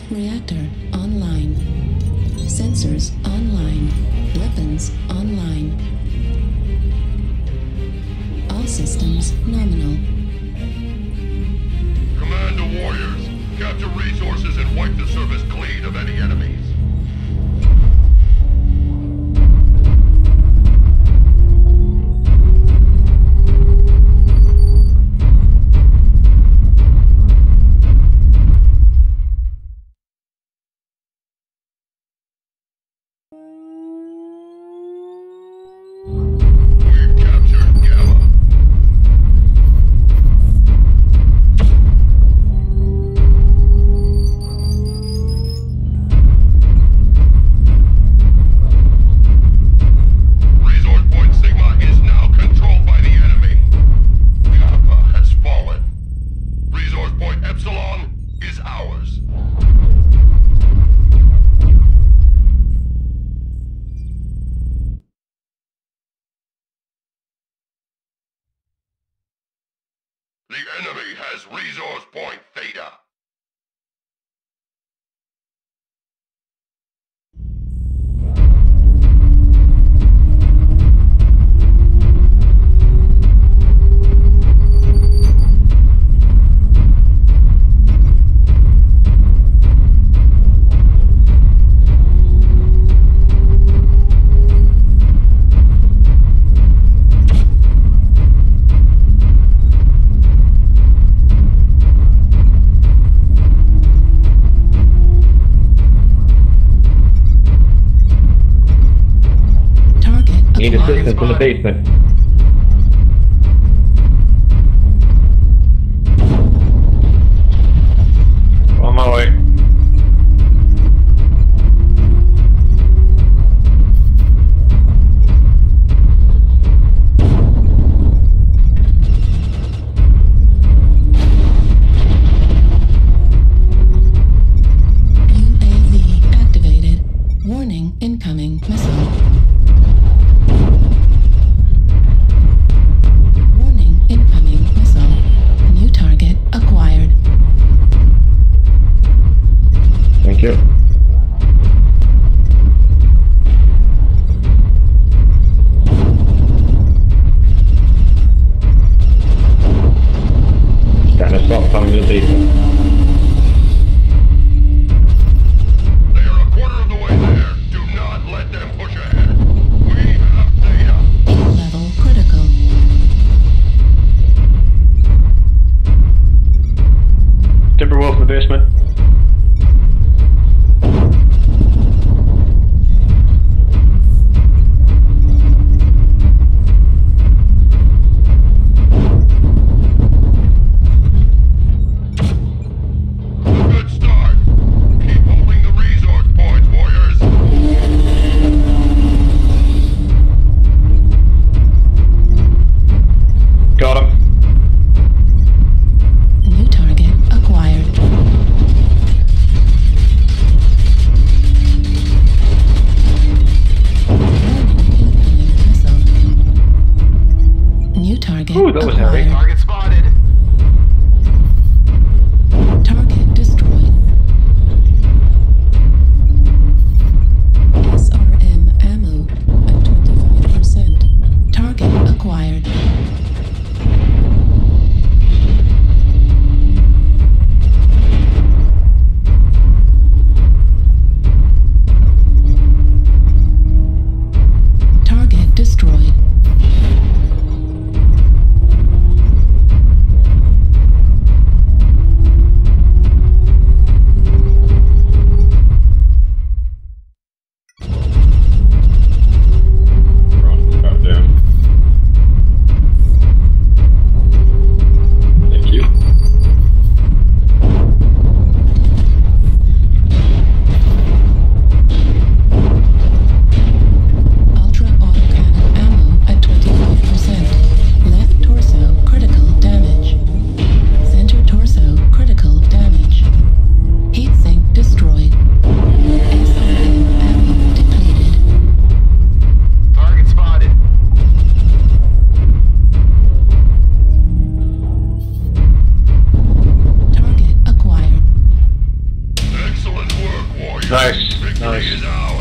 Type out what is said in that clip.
Reactor online. Sensors online. Weapons online. All systems nominal. Command to warriors. Capture resources and wipe the surface clean of any enemies. We've captured Gamma. Resource point Sigma is now controlled by the enemy. Kappa has fallen. Resource point Epsilon is ours. The enemy has resource point Theta. Target Need acquired. assistance in the basement. On my way. UAV activated. Warning, incoming missile. Warning, incoming missile. New target acquired. Thank you. Starting to stop coming to the basement. They are a quarter of the way there. Do not let them push ahead. We have Theta. Heat level critical. Timberwolf in the basement. Nice, Victory nice. is ours.